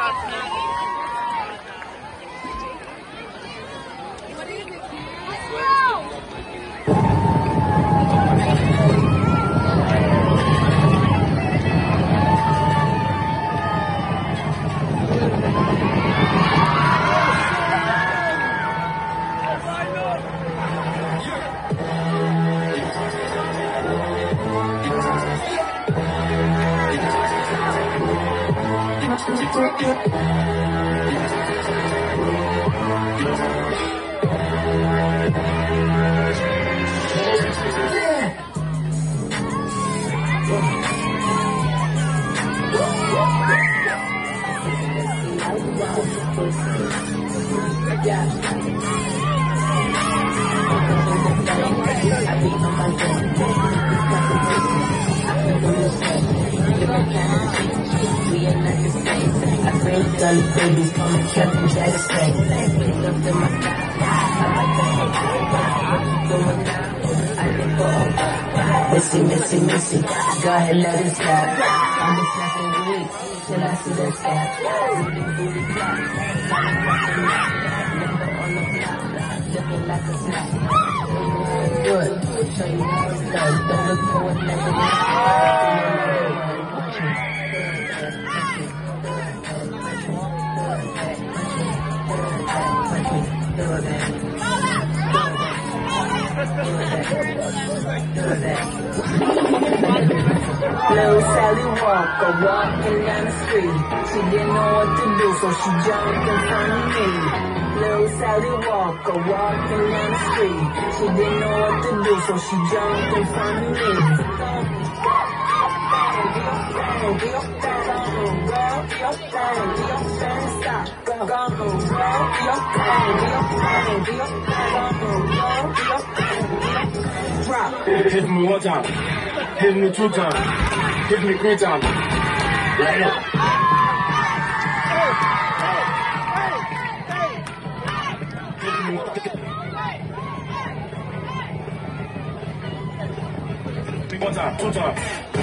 Babies come kept me that same. Missy, go ahead, let it slap. I'm just snapping weak till I see that snap. Looking like a snap. Good, show you how it's done. Don't look for it, never Little Sally Walker walking down the street. She didn't know what to do, so she jumped in front of me. Little Sally Walker walking down the street. She didn't know what to do, so she jumped in front of me. Hit me one time, hit me two times, hit me three times. Right up. One time, two times.